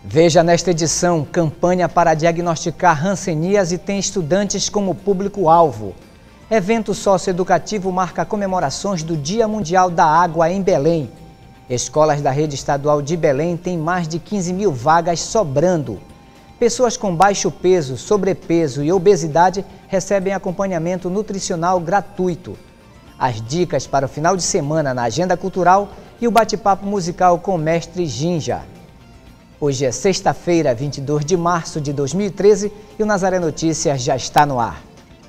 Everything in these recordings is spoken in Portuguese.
Veja nesta edição, campanha para diagnosticar hanseníase tem estudantes como público-alvo. Evento socioeducativo marca comemorações do Dia Mundial da Água em Belém. Escolas da rede estadual de Belém têm mais de 15 mil vagas sobrando. Pessoas com baixo peso, sobrepeso e obesidade recebem acompanhamento nutricional gratuito. As dicas para o final de semana na agenda cultural e o bate-papo musical com o mestre Ginja. Hoje é sexta-feira, 22 de março de 2013 e o Nazaré Notícias já está no ar.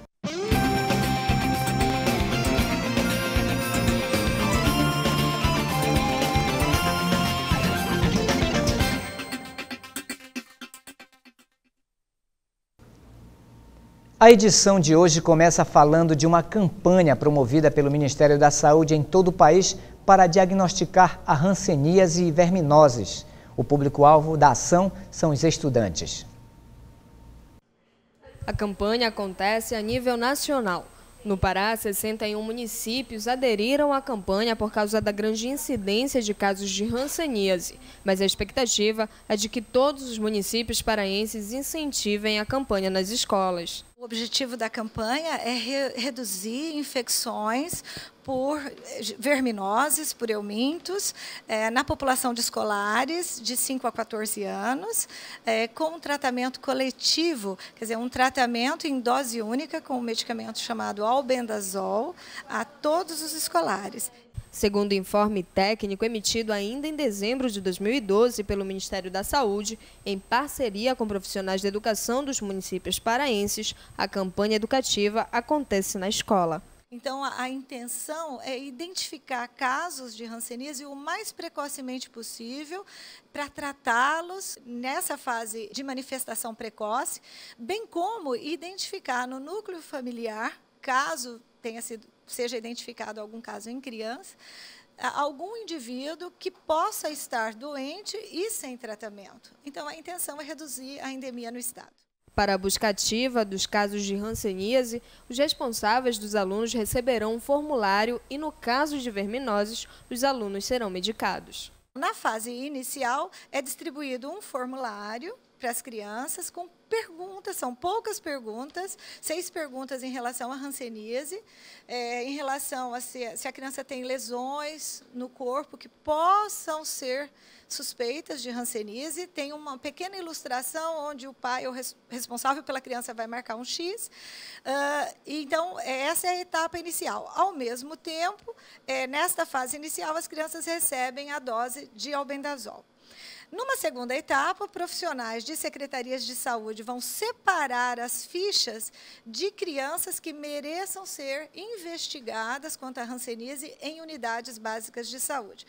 A edição de hoje começa falando de uma campanha promovida pelo Ministério da Saúde em todo o país para diagnosticar a hanseníase e verminoses. O público-alvo da ação são os estudantes. A campanha acontece a nível nacional. No Pará, 61 municípios aderiram à campanha por causa da grande incidência de casos de hanseníase, mas a expectativa é de que todos os municípios paraenses incentivem a campanha nas escolas. O objetivo da campanha é reduzir infecções por verminoses, por eumintos, na população de escolares de 5 a 14 anos, com um tratamento coletivo, quer dizer, um tratamento em dose única com um medicamento chamado albendazol a todos os escolares. Segundo o informe técnico emitido ainda em dezembro de 2012 pelo Ministério da Saúde, em parceria com profissionais da educação dos municípios paraenses, a campanha educativa acontece na escola. Então, a intenção é identificar casos de hanseníase o mais precocemente possível para tratá-los nessa fase de manifestação precoce, bem como identificar no núcleo familiar, caso seja identificado algum caso em criança, algum indivíduo que possa estar doente e sem tratamento. Então, a intenção é reduzir a endemia no estado. Para a busca ativa dos casos de hanseníase, os responsáveis dos alunos receberão um formulário e, no caso de verminoses, os alunos serão medicados. Na fase inicial, é distribuído um formulário para as crianças com perguntas, são poucas perguntas, 6 perguntas em relação à hanseníase, em relação a se a criança tem lesões no corpo que possam ser suspeitas de hanseníase. Tem uma pequena ilustração onde o pai, o responsável pela criança, vai marcar um X. Então, essa é a etapa inicial. Ao mesmo tempo, nesta fase inicial, as crianças recebem a dose de albendazol. Numa segunda etapa, profissionais de secretarias de saúde vão separar as fichas de crianças que mereçam ser investigadas quanto à hanseníase em unidades básicas de saúde.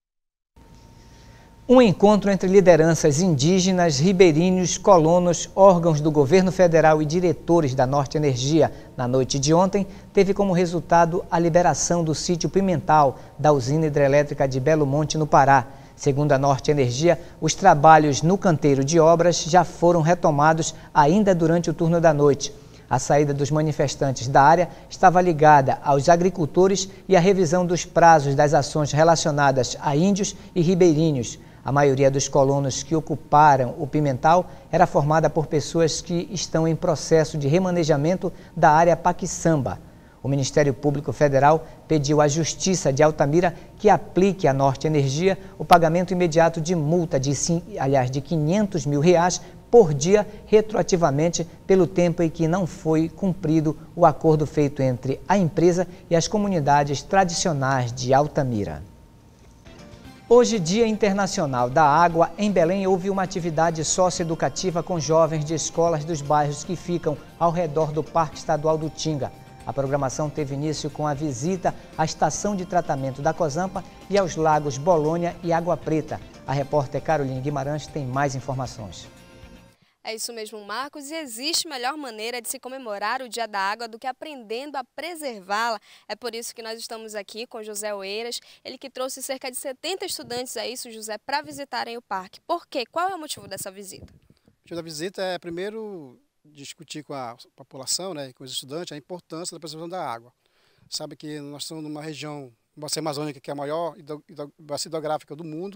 Um encontro entre lideranças indígenas, ribeirinhos, colonos, órgãos do governo federal e diretores da Norte Energia na noite de ontem teve como resultado a liberação do sítio Pimental da usina hidrelétrica de Belo Monte, no Pará. Segundo a Norte Energia, os trabalhos no canteiro de obras já foram retomados ainda durante o turno da noite. A saída dos manifestantes da área estava ligada aos agricultores e à revisão dos prazos das ações relacionadas a índios e ribeirinhos. A maioria dos colonos que ocuparam o Pimental era formada por pessoas que estão em processo de remanejamento da área Paquiçamba. O Ministério Público Federal pediu à Justiça de Altamira que aplique à Norte Energia o pagamento imediato de multa de R$500 mil por dia, retroativamente, pelo tempo em que não foi cumprido o acordo feito entre a empresa e as comunidades tradicionais de Altamira. Hoje, Dia Internacional da Água, em Belém houve uma atividade socioeducativa com jovens de escolas dos bairros que ficam ao redor do Parque Estadual do Tinga. A programação teve início com a visita à estação de tratamento da Cozampa e aos lagos Bolônia e Água Preta. A repórter Caroline Guimarães tem mais informações. É isso mesmo, Marcos, e existe melhor maneira de se comemorar o Dia da Água do que aprendendo a preservá-la. É por isso que nós estamos aqui com José Oeiras, ele que trouxe cerca de 70 estudantes, é isso, José, para visitarem o parque. Por quê? Qual é o motivo dessa visita? O motivo da visita é, primeiro, discutir com a população, né, com os estudantes, a importância da preservação da água. Sabe que nós estamos numa região, a bacia amazônica, que é a maior bacia hidrográfica do mundo.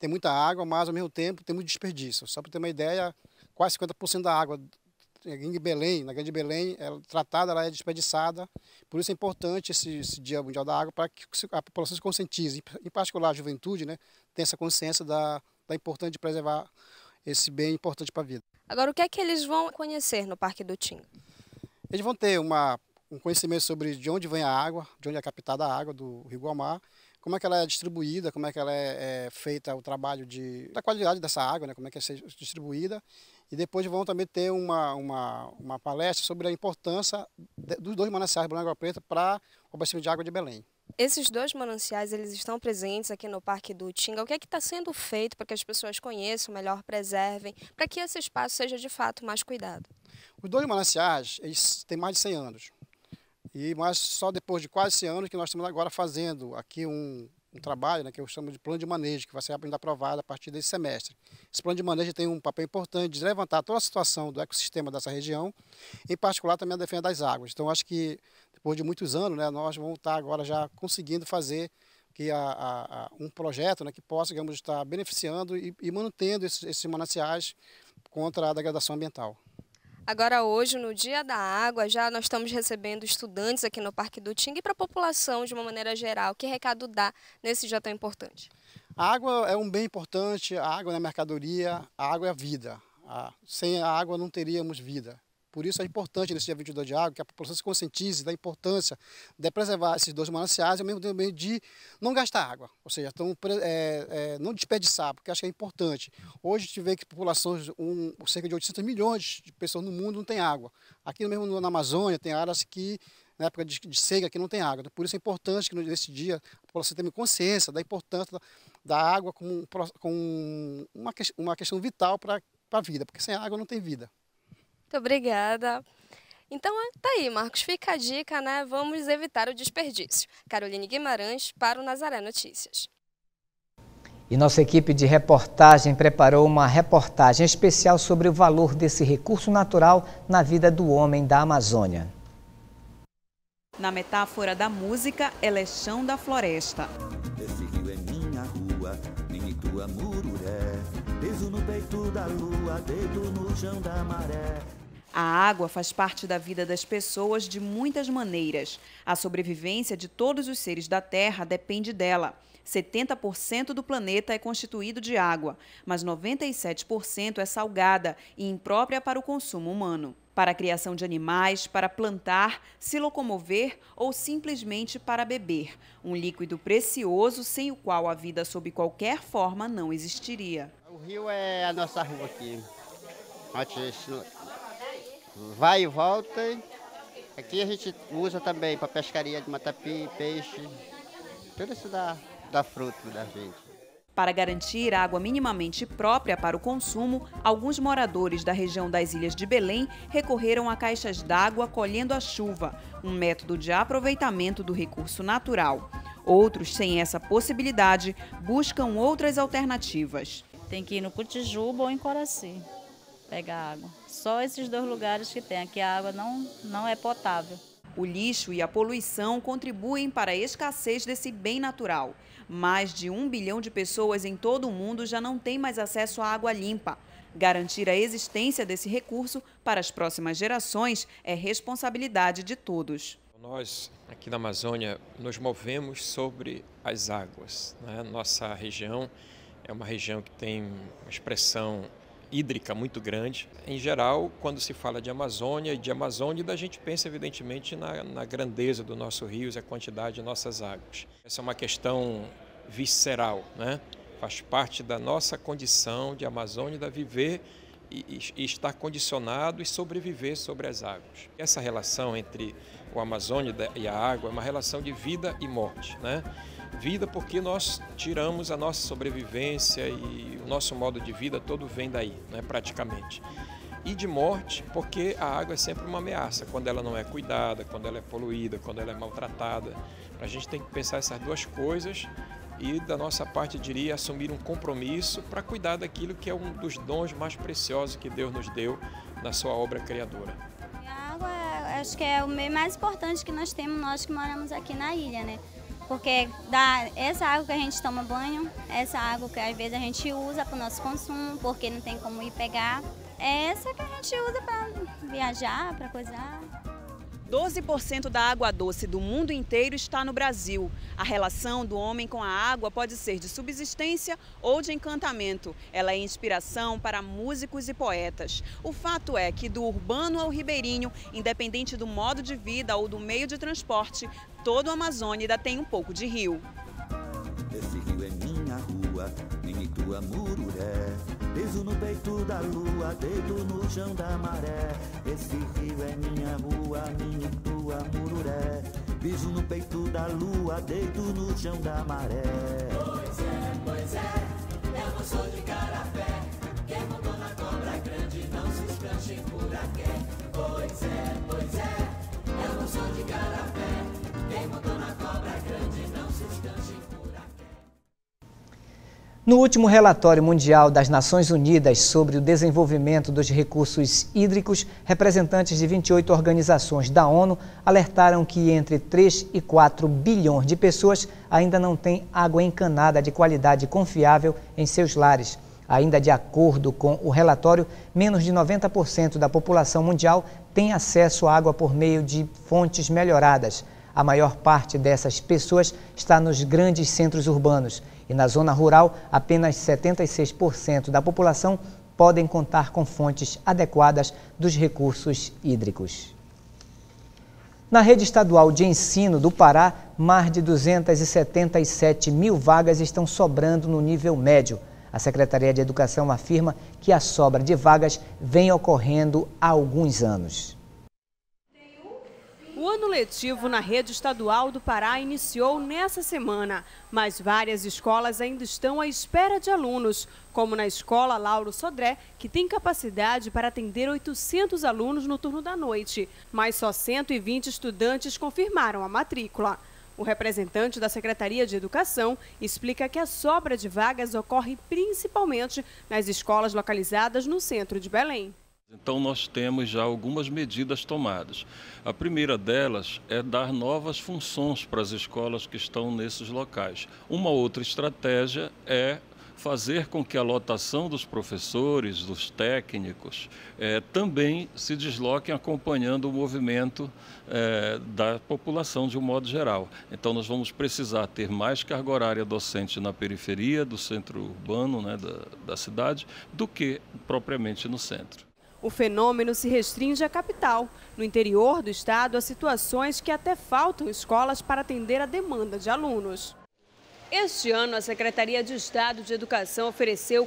tem muita água, mas ao mesmo tempo tem muito desperdício. Só para ter uma ideia, quase 50% da água em Belém, na Grande Belém, tratada, ela é desperdiçada. Por isso é importante esse Dia Mundial da Água, para que a população se conscientize, em particular a juventude, né, tenha essa consciência da importância de preservar esse bem importante para a vida. Agora, o que é que eles vão conhecer no Parque do Tinga? Eles vão ter um conhecimento sobre de onde vem a água, de onde é captada a água do Rio Guamá, como é que ela é distribuída, como é que ela é feita o trabalho da qualidade dessa água, né, como é que é distribuída. E depois vão também ter uma palestra sobre a importância dos 2 mananciais Belém e Água Preta para o abastecimento de água de Belém. Esses 2 mananciais, eles estão presentes aqui no Parque do Tinga. O que é que está sendo feito para que as pessoas conheçam, melhor preservem, para que esse espaço seja de fato mais cuidado? Os 2 mananciais, eles têm mais de 100 anos. Mas só depois de quase 100 anos que nós estamos agora fazendo aqui um trabalho, né, que eu chamo de plano de manejo, que vai ser ainda aprovado a partir desse semestre. Esse plano de manejo tem um papel importante de levantar toda a situação do ecossistema dessa região, em particular também a defesa das águas. Então, acho que depois de muitos anos, né, nós vamos estar agora já conseguindo fazer que um projeto, né, que possa, digamos, estar beneficiando e mantendo esses mananciais contra a degradação ambiental. Agora hoje, no Dia da Água, já nós estamos recebendo estudantes aqui no Parque do Tinga e para a população de uma maneira geral. Que recado dá nesse dia tão importante? A água é um bem importante, a água é mercadoria, a água é a vida. Sem a água não teríamos vida. Por isso é importante nesse dia 22 de água que a população se conscientize da importância de preservar esses 2 mananciais e ao mesmo tempo de não gastar água, ou seja, não desperdiçar, porque acho que é importante. Hoje a gente vê que populações, cerca de 800 milhões de pessoas no mundo não têm água. Aqui mesmo na Amazônia tem áreas que na época de seca que não tem água. Então, por isso é importante que nesse dia a população tenha consciência da importância da água como uma questão vital para a vida, porque sem água não tem vida. Muito obrigada. Então, tá aí, Marcos, fica a dica, né? Vamos evitar o desperdício. Caroline Guimarães para o Nazaré Notícias. E nossa equipe de reportagem preparou uma reportagem especial sobre o valor desse recurso natural na vida do homem da Amazônia. Na metáfora da música, ela é chão da floresta. Esse rio é minha rua, minha tua mururé. Peso no peito da lua, dedo no chão da maré. A água faz parte da vida das pessoas de muitas maneiras. A sobrevivência de todos os seres da Terra depende dela. 70% do planeta é constituído de água, mas 97% é salgada e imprópria para o consumo humano. Para a criação de animais, para plantar, se locomover ou simplesmente para beber. Um líquido precioso sem o qual a vida sob qualquer forma não existiria. O rio é a nossa rua aqui. A gente vai e volta. Aqui a gente usa também para pescaria de matapi, peixe. Tudo isso dá fruto da gente. Para garantir água minimamente própria para o consumo, alguns moradores da região das Ilhas de Belém recorreram a caixas d'água colhendo a chuva, um método de aproveitamento do recurso natural. Outros, sem essa possibilidade, buscam outras alternativas. Tem que ir no Cotijuba ou em Coraci pegar água. Só esses 2 lugares que tem. Aqui a água não é potável. O lixo e a poluição contribuem para a escassez desse bem natural. Mais de 1 bilhão de pessoas em todo o mundo já não têm mais acesso à água limpa. Garantir a existência desse recurso para as próximas gerações é responsabilidade de todos. Nós, aqui na Amazônia, nos movemos sobre as águas, né? Nossa região é uma região que tem uma expressão hídrica muito grande. Em geral, quando se fala de Amazônia e de Amazônida, a gente pensa evidentemente na grandeza dos nossos rios e a quantidade de nossas águas. Essa é uma questão visceral, né? Faz parte da nossa condição de Amazônida viver e estar condicionado e sobreviver sobre as águas. Essa relação entre o Amazônida e a água é uma relação de vida e morte, né? Vida porque nós tiramos a nossa sobrevivência e o nosso modo de vida todo vem daí, né, praticamente. E de morte porque a água é sempre uma ameaça, quando ela não é cuidada, quando ela é poluída, quando ela é maltratada. A gente tem que pensar essas 2 coisas e da nossa parte, eu diria, assumir um compromisso para cuidar daquilo que é um dos dons mais preciosos que Deus nos deu na sua obra criadora. A água, acho que é o meio mais importante que nós temos, nós que moramos aqui na ilha, né? porque essa água que a gente toma banho, essa água que às vezes a gente usa para o nosso consumo, porque não tem como ir pegar, é essa que a gente usa para viajar, para coisar. 12% da água doce do mundo inteiro está no Brasil. A relação do homem com a água pode ser de subsistência ou de encantamento. Ela é inspiração para músicos e poetas. O fato é que do urbano ao ribeirinho, independente do modo de vida ou do meio de transporte, todo o Amazônia ainda tem um pouco de rio. Esse rio é minha rua, minha e tua mururé. Beijo no peito da lua, dedo no chão da maré. Esse rio é minha rua, minha e tua mururé. Beijo no peito da lua, dedo no chão da maré. Pois é, eu não sou de carapé. Quem montou na cobra grande não se escanche por aqui. Pois é, eu não sou de carapé. Quem montou na cobra grande não se escanche por aqui. No último relatório mundial das Nações Unidas sobre o desenvolvimento dos recursos hídricos, representantes de 28 organizações da ONU alertaram que entre 3 e 4 bilhões de pessoas ainda não têm água encanada de qualidade confiável em seus lares. Ainda de acordo com o relatório, menos de 90% da população mundial tem acesso à água por meio de fontes melhoradas. A maior parte dessas pessoas está nos grandes centros urbanos. E na zona rural, apenas 76% da população podem contar com fontes adequadas dos recursos hídricos. Na rede estadual de ensino do Pará, mais de 277 mil vagas estão sobrando no nível médio. A Secretaria de Educação afirma que a sobra de vagas vem ocorrendo há alguns anos. O ano letivo na rede estadual do Pará iniciou nessa semana, mas várias escolas ainda estão à espera de alunos, como na escola Lauro Sodré, que tem capacidade para atender 800 alunos no turno da noite, mas só 120 estudantes confirmaram a matrícula. O representante da Secretaria de Educação explica que a sobra de vagas ocorre principalmente nas escolas localizadas no centro de Belém. Então nós temos já algumas medidas tomadas. A primeira delas é dar novas funções para as escolas que estão nesses locais. Uma outra estratégia é fazer com que a lotação dos professores, dos técnicos, também se desloquem acompanhando o movimento da população de um modo geral. Então nós vamos precisar ter mais carga horária docente na periferia do centro urbano, né, da cidade, do que propriamente no centro. O fenômeno se restringe à capital. No interior do estado, há situações que até faltam escolas para atender a demanda de alunos. Este ano, a Secretaria de Estado de Educação ofereceu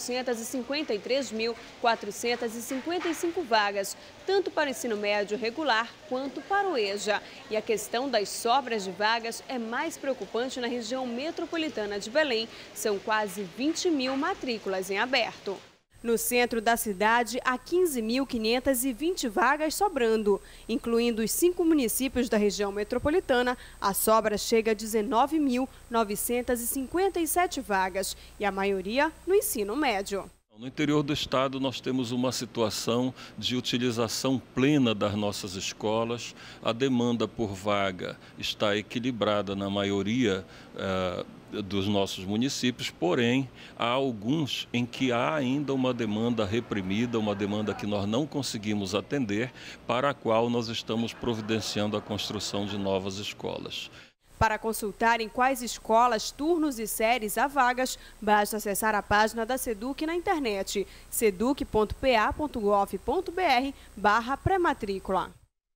453.455 vagas, tanto para o ensino médio regular quanto para o EJA. E a questão das sobras de vagas é mais preocupante na região metropolitana de Belém. São quase 20 mil matrículas em aberto. No centro da cidade, há 15.520 vagas sobrando. Incluindo os 5 municípios da região metropolitana, a sobra chega a 19.957 vagas, e a maioria no ensino médio. No interior do estado nós temos uma situação de utilização plena das nossas escolas. A demanda por vaga está equilibrada na maioria dos nossos municípios, porém há alguns em que há ainda uma demanda reprimida, uma demanda que nós não conseguimos atender, para a qual nós estamos providenciando a construção de novas escolas. Para consultar em quais escolas, turnos e séries há vagas, basta acessar a página da SEDUC na internet, seduc.pa.gov.br/pré-matrícula.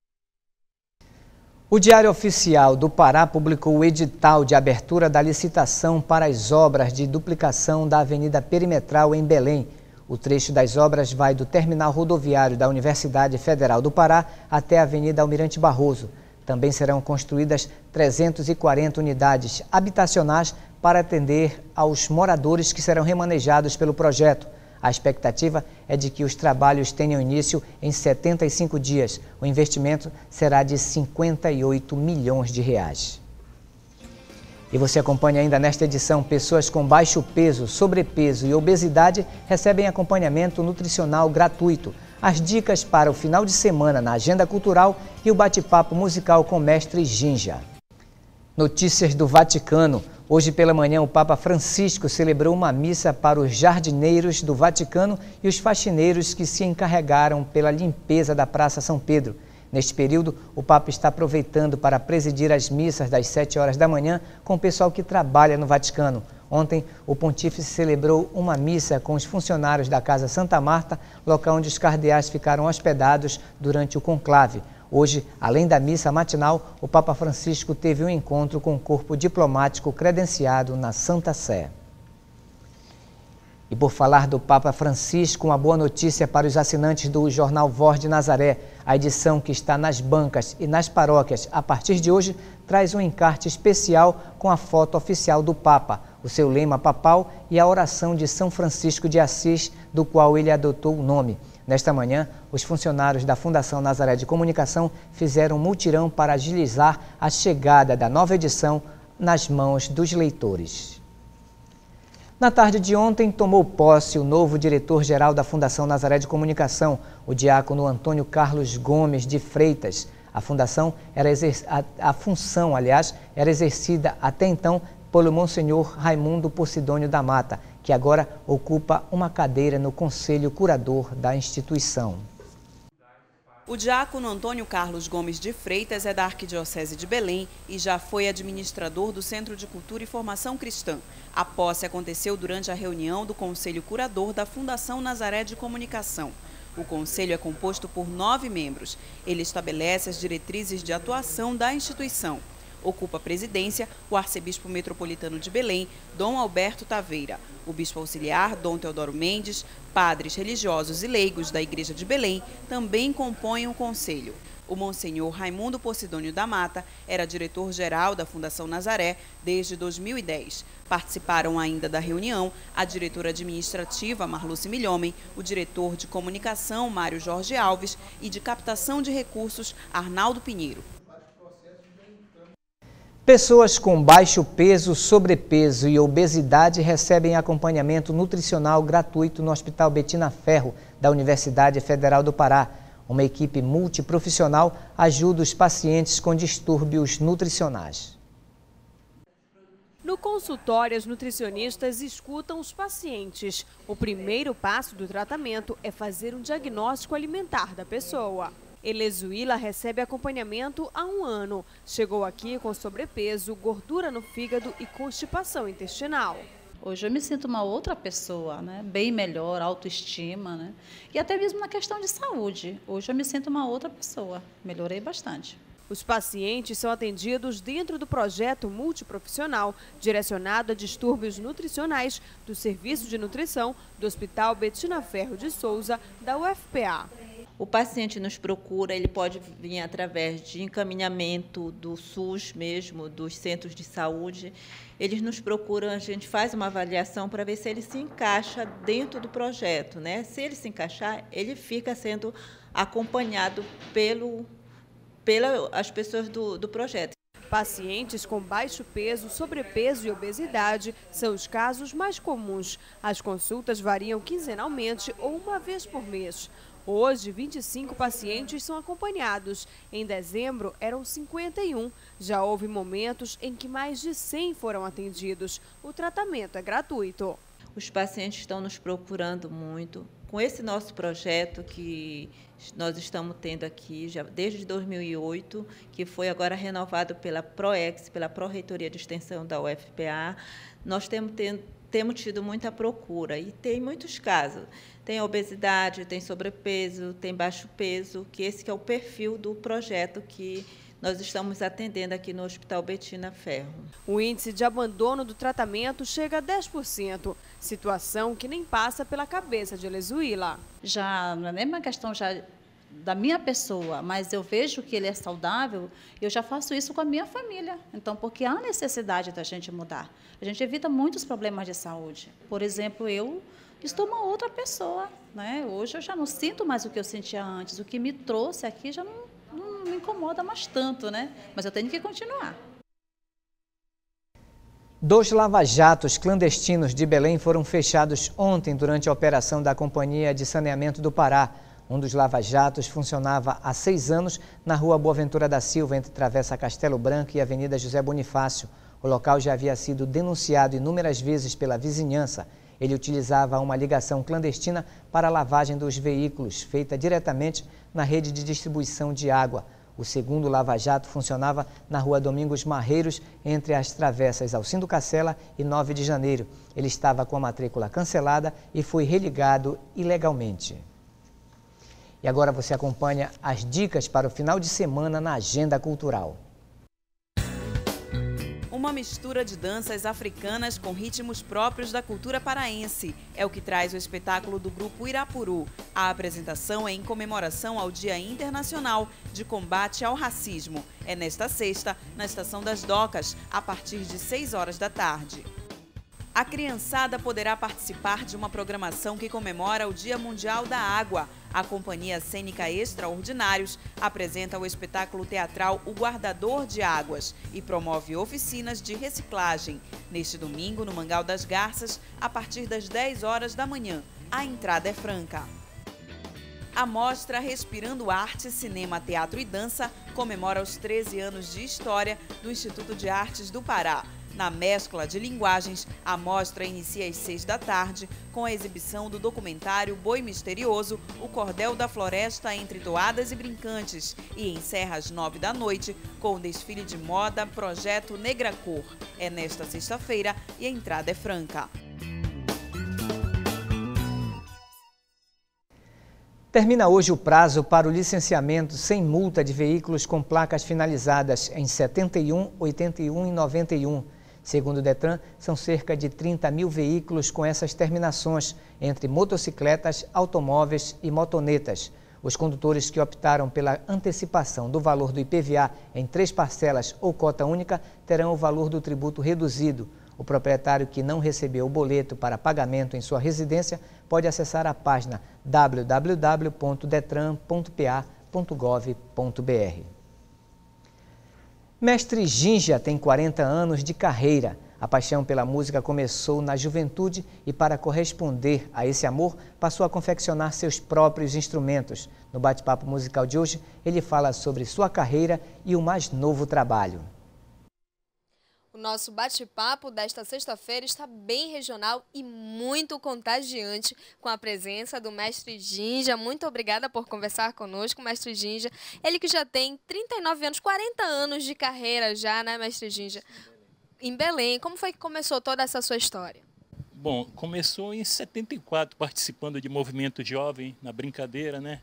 O Diário Oficial do Pará publicou o edital de abertura da licitação para as obras de duplicação da Avenida Perimetral em Belém. O trecho das obras vai do terminal rodoviário da Universidade Federal do Pará até a Avenida Almirante Barroso. Também serão construídas 340 unidades habitacionais para atender aos moradores que serão remanejados pelo projeto. A expectativa é de que os trabalhos tenham início em 75 dias. O investimento será de 58 milhões de reais. E você acompanha ainda nesta edição: pessoas com baixo peso, sobrepeso e obesidade recebem acompanhamento nutricional gratuito. As dicas para o final de semana na agenda cultural e o bate-papo musical com o mestre Ginja. Notícias do Vaticano. Hoje pela manhã, o Papa Francisco celebrou uma missa para os jardineiros do Vaticano e os faxineiros que se encarregaram pela limpeza da Praça São Pedro. Neste período, o Papa está aproveitando para presidir as missas das 7 horas da manhã com o pessoal que trabalha no Vaticano. Ontem, o pontífice celebrou uma missa com os funcionários da Casa Santa Marta, local onde os cardeais ficaram hospedados durante o conclave. Hoje, além da missa matinal, o Papa Francisco teve um encontro com o corpo diplomático credenciado na Santa Sé. E por falar do Papa Francisco, uma boa notícia para os assinantes do jornal Voz de Nazaré. A edição que está nas bancas e nas paróquias a partir de hoje traz um encarte especial com a foto oficial do Papa, o seu lema papal e a oração de São Francisco de Assis, do qual ele adotou o nome. Nesta manhã, os funcionários da Fundação Nazaré de Comunicação fizeram um mutirão para agilizar a chegada da nova edição nas mãos dos leitores. Na tarde de ontem, tomou posse o novo diretor-geral da Fundação Nazaré de Comunicação, o diácono Antônio Carlos Gomes de Freitas. A função era exercida até então pelo Monsenhor Raimundo Posidônio da Mata, que agora ocupa uma cadeira no Conselho Curador da instituição. O diácono Antônio Carlos Gomes de Freitas é da Arquidiocese de Belém e já foi administrador do Centro de Cultura e Formação Cristã. A posse aconteceu durante a reunião do Conselho Curador da Fundação Nazaré de Comunicação. O conselho é composto por 9 membros. Ele estabelece as diretrizes de atuação da instituição. Ocupa a presidência o arcebispo metropolitano de Belém, Dom Alberto Taveira, o bispo auxiliar, Dom Teodoro Mendes, padres religiosos e leigos da Igreja de Belém também compõem o conselho. O Monsenhor Raimundo Posidônio da Mata era diretor-geral da Fundação Nazaré desde 2010. Participaram ainda da reunião a diretora administrativa Marluce Milhomem, o diretor de comunicação Mário Jorge Alves e de captação de recursos Arnaldo Pinheiro. Pessoas com baixo peso, sobrepeso e obesidade recebem acompanhamento nutricional gratuito no Hospital Betina Ferro, da Universidade Federal do Pará. Uma equipe multiprofissional ajuda os pacientes com distúrbios nutricionais. No consultório, as nutricionistas escutam os pacientes. O primeiro passo do tratamento é fazer um diagnóstico alimentar da pessoa. Elezuila recebe acompanhamento há 1 ano. Chegou aqui com sobrepeso, gordura no fígado e constipação intestinal. Hoje eu me sinto uma outra pessoa, né? Bem melhor, autoestima, né? E até mesmo na questão de saúde. Hoje eu me sinto uma outra pessoa, melhorei bastante. Os pacientes são atendidos dentro do projeto multiprofissional, direcionado a distúrbios nutricionais do Serviço de Nutrição do Hospital Betina Ferro de Souza, da UFPA. O paciente nos procura, ele pode vir através de encaminhamento do SUS mesmo, dos centros de saúde. Eles nos procuram, a gente faz uma avaliação para ver se ele se encaixa dentro do projeto, né? Se ele se encaixar, ele fica sendo acompanhado pelas pessoas do projeto. Pacientes com baixo peso, sobrepeso e obesidade são os casos mais comuns. As consultas variam quinzenalmente ou 1 vez por mês. Hoje, 25 pacientes são acompanhados. Em dezembro, eram 51. Já houve momentos em que mais de 100 foram atendidos. O tratamento é gratuito. Os pacientes estão nos procurando muito. Com esse nosso projeto que nós estamos tendo aqui já desde 2008, que foi agora renovado pela PROEX, pela Pró-Reitoria de Extensão da UFPA, nós temos tido muita procura e tem muitos casos. Tem obesidade, tem sobrepeso, tem baixo peso, que esse que é o perfil do projeto que nós estamos atendendo aqui no Hospital Betina Ferro. O índice de abandono do tratamento chega a 10%, situação que nem passa pela cabeça de Elezuila. Já não é uma questão já da minha pessoa, mas eu vejo que ele é saudável, eu já faço isso com a minha família. Então, porque há necessidade da gente mudar. A gente evita muitos problemas de saúde. Por exemplo, eu estou uma outra pessoa, né? Hoje eu já não sinto mais o que eu sentia antes. O que me trouxe aqui já não me incomoda mais tanto, né? Mas eu tenho que continuar. 2 lava-jatos clandestinos de Belém foram fechados ontem durante a operação da Companhia de Saneamento do Pará. Um dos lava-jatos funcionava há 6 anos na rua Boaventura da Silva, entre Travessa Castelo Branco e Avenida José Bonifácio. O local já havia sido denunciado inúmeras vezes pela vizinhança. Ele utilizava uma ligação clandestina para a lavagem dos veículos, feita diretamente na rede de distribuição de água. O segundo lava-jato funcionava na rua Domingos Marreiros, entre as travessas Alcindo Cacela e 9 de Janeiro. Ele estava com a matrícula cancelada e foi religado ilegalmente. E agora você acompanha as dicas para o final de semana na Agenda Cultural. Uma mistura de danças africanas com ritmos próprios da cultura paraense. É o que traz o espetáculo do grupo Irapuru. A apresentação é em comemoração ao Dia Internacional de Combate ao Racismo. É nesta sexta, na Estação das Docas, a partir de 6 horas da tarde. A criançada poderá participar de uma programação que comemora o Dia Mundial da Água. A Companhia Cênica Extraordinários apresenta o espetáculo teatral O Guardador de Águas e promove oficinas de reciclagem. Neste domingo, no Mangal das Garças, a partir das 10 horas da manhã. A entrada é franca. A mostra Respirando Arte, Cinema, Teatro e Dança comemora os 13 anos de história do Instituto de Artes do Pará. Na mescla de linguagens, a mostra inicia às 6 da tarde com a exibição do documentário Boi Misterioso, o Cordel da Floresta entre Toadas e Brincantes, e encerra às 9 da noite com o desfile de moda Projeto Negra Cor. É nesta sexta-feira e a entrada é franca. Termina hoje o prazo para o licenciamento sem multa de veículos com placas finalizadas em 71, 81 e 91. Segundo o Detran, são cerca de 30 mil veículos com essas terminações, entre motocicletas, automóveis e motonetas. Os condutores que optaram pela antecipação do valor do IPVA em 3 parcelas ou cota única terão o valor do tributo reduzido. O proprietário que não recebeu o boleto para pagamento em sua residência pode acessar a página www.detran.pa.gov.br. Mestre Ginja tem 40 anos de carreira. A paixão pela música começou na juventude e, para corresponder a esse amor, passou a confeccionar seus próprios instrumentos. No bate-papo musical de hoje, ele fala sobre sua carreira e o mais novo trabalho. O nosso bate-papo desta sexta-feira está bem regional e muito contagiante, com a presença do Mestre Ginja. Muito obrigada por conversar conosco, Mestre Ginja. Ele que já tem 39 anos, 40 anos de carreira já, né, Mestre Ginja? Em Belém. Como foi que começou toda essa sua história? Bom, começou em 74, participando de movimento jovem, na brincadeira, né?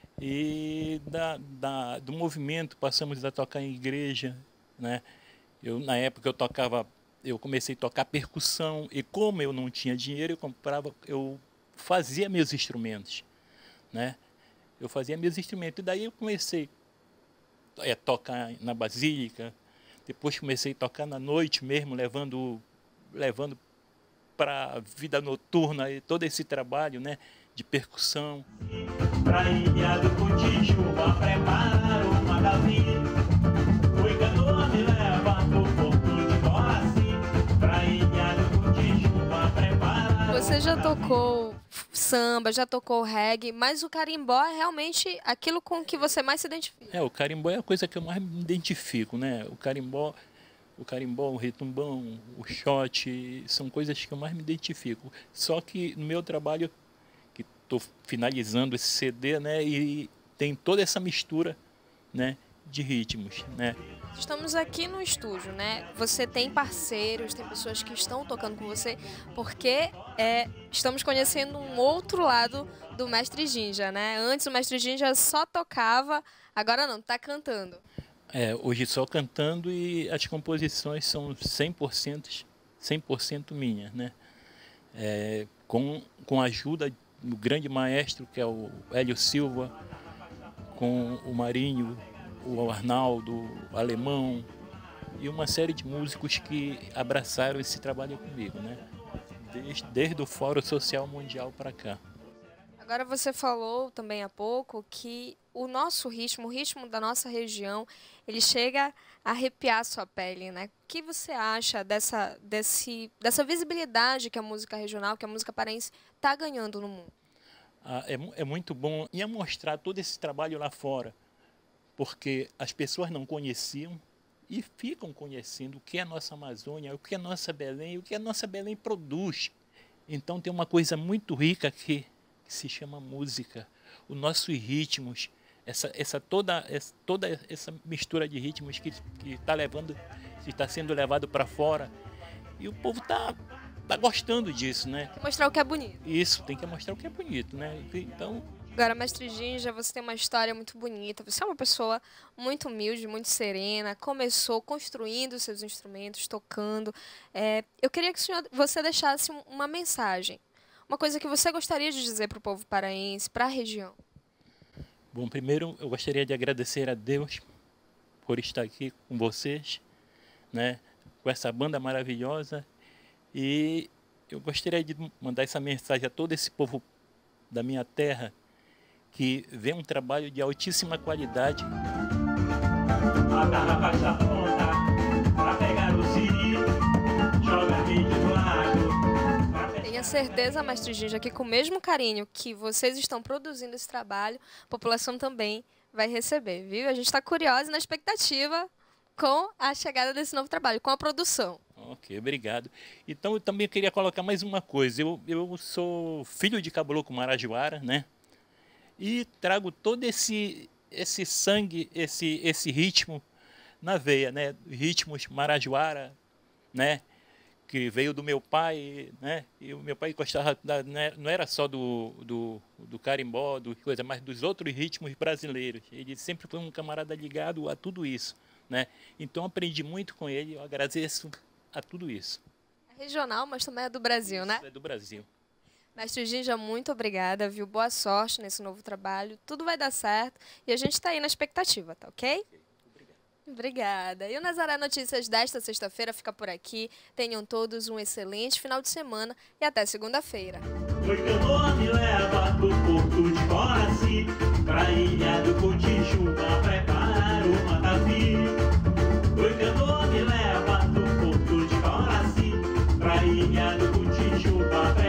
E do movimento passamos a tocar em igreja, né? Na época eu comecei a tocar percussão e, como eu não tinha dinheiro, eu fazia meus instrumentos, né? Eu fazia meus instrumentos e daí eu comecei a tocar na basílica. Depois comecei a tocar na noite mesmo, levando para a vida noturna e todo esse trabalho, né, de percussão. Pra Ilha do Cotijuba preparar uma galinha. O canoa me leva pro porto de Guaraci. Pra Ilha do Cotijuba preparar. Você já tocou samba, já tocou reggae, mas o carimbó é realmente aquilo com que você mais se identifica. O carimbó é a coisa que eu mais me identifico, né? O carimbó, o retumbão, o shot, são coisas que eu mais me identifico. Só que no meu trabalho, que estou finalizando esse CD, né, e tem toda essa mistura, né, de ritmos, né? Estamos aqui no estúdio, né? Você tem parceiros, tem pessoas que estão tocando com você, porque estamos conhecendo um outro lado do Mestre Ginja, né? Antes o Mestre Ginja só tocava, agora não, está cantando. Hoje só cantando e as composições são 100% minhas, né? Com a ajuda do grande maestro, que é o Hélio Silva, com o Marinho, o Arnaldo, o Alemão e uma série de músicos que abraçaram esse trabalho comigo, né? Desde o Fórum Social Mundial para cá. Agora você falou também há pouco que o nosso ritmo, o ritmo da nossa região, ele chega a arrepiar a sua pele, né? O que você acha dessa visibilidade que a música regional, que a música paraense está ganhando no mundo? é muito bom em mostrar todo esse trabalho lá fora, porque as pessoas não conheciam e ficam conhecendo o que é a nossa Amazônia, o que é a nossa Belém, o que a nossa Belém produz. Então tem uma coisa muito rica aqui, que se chama música, os nossos ritmos, toda essa mistura de ritmos que está sendo levado para fora, e o povo está gostando disso, né? Tem que mostrar o que é bonito. Isso, tem que mostrar o que é bonito, né? Então... Agora, mestre Ginja, você tem uma história muito bonita, você é uma pessoa muito humilde, muito serena, começou construindo seus instrumentos, tocando. Eu queria que você deixasse uma mensagem, uma coisa que você gostaria de dizer para o povo paraense, para a região. Bom, primeiro eu gostaria de agradecer a Deus por estar aqui com vocês, né, com essa banda maravilhosa, e eu gostaria de mandar essa mensagem a todo esse povo da minha terra, que vê um trabalho de altíssima qualidade. Tenha certeza, mestre Ginja, que com o mesmo carinho que vocês estão produzindo esse trabalho, a população também vai receber, viu? A gente está curiosa e na expectativa com a chegada desse novo trabalho, com a produção. Ok, obrigado. Então eu também queria colocar mais uma coisa. Eu sou filho de caboclo marajoara, né? E trago todo esse sangue, esse ritmo na veia, né? Ritmos marajoara, né? Que veio do meu pai, né? E o meu pai gostava, não era só do carimbó, coisa, mas dos outros ritmos brasileiros. Ele sempre foi um camarada ligado a tudo isso, né? Então aprendi muito com ele, eu agradeço a tudo isso. É regional, mas também é do Brasil, né? É do Brasil. Mestre Ginja, muito obrigada, viu? Boa sorte nesse novo trabalho. Tudo vai dar certo e a gente está aí na expectativa, tá ok? Obrigada. E o Nazaré Notícias desta sexta-feira fica por aqui. Tenham todos um excelente final de semana e até segunda-feira. Oi, canoa me leva do porto de Coraci, pra ilha do Cotijuba, prepara o Matapi. Oi, canoa me leva do porto de Coraci, pra ilha do Cotijuba,